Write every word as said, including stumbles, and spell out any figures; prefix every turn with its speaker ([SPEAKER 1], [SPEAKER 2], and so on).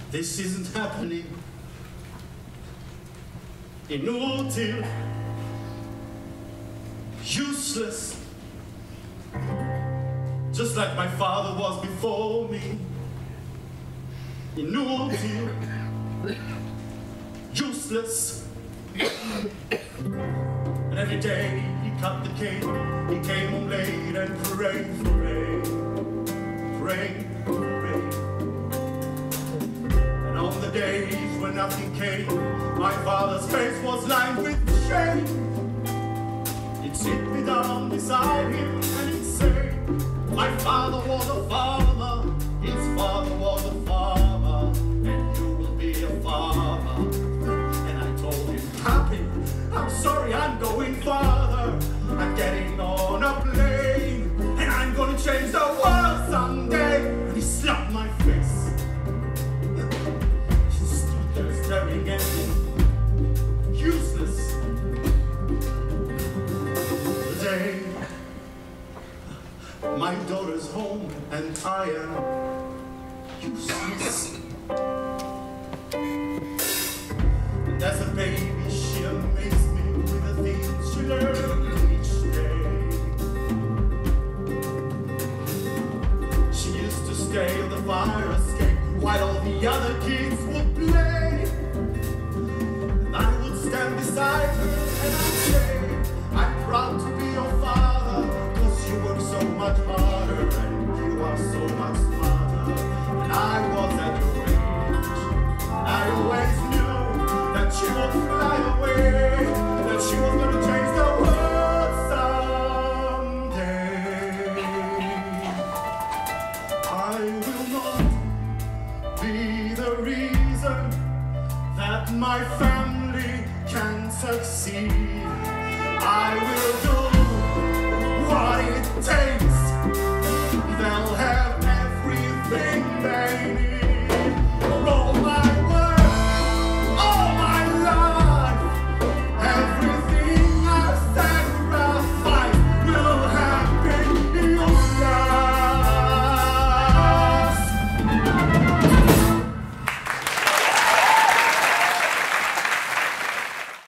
[SPEAKER 1] This isn't happening. Inutil, useless, just like my father was before me. Inutil, useless. And every day he cut the cake, he came home late and prayed for rain, prayed for rain. And on the days when nothing came, my father's face was lined with shame. He'd sit me down beside him and he'd say, my father was a farmer, his father was a farmer, and you will be a farmer. And I told him, Papi, I'm sorry, I'm going farther. I'm getting on a plane, and I'm gonna change the world someday. And he slapped my face. He stood there staring at me, useless. The day my daughter's home and I am useless. And as a baby, she amazed me with the things she learned each day. She used to stay on the fire escape while all the other kids would play. And I would stand beside her and I'd say, I'm proud to be your father, cause you work so much harder and you are so much smarter. And I was at your age, and I always knew that she would fly away, that she was gonna change the world someday. I will not be the reason that my family can succeed. I will do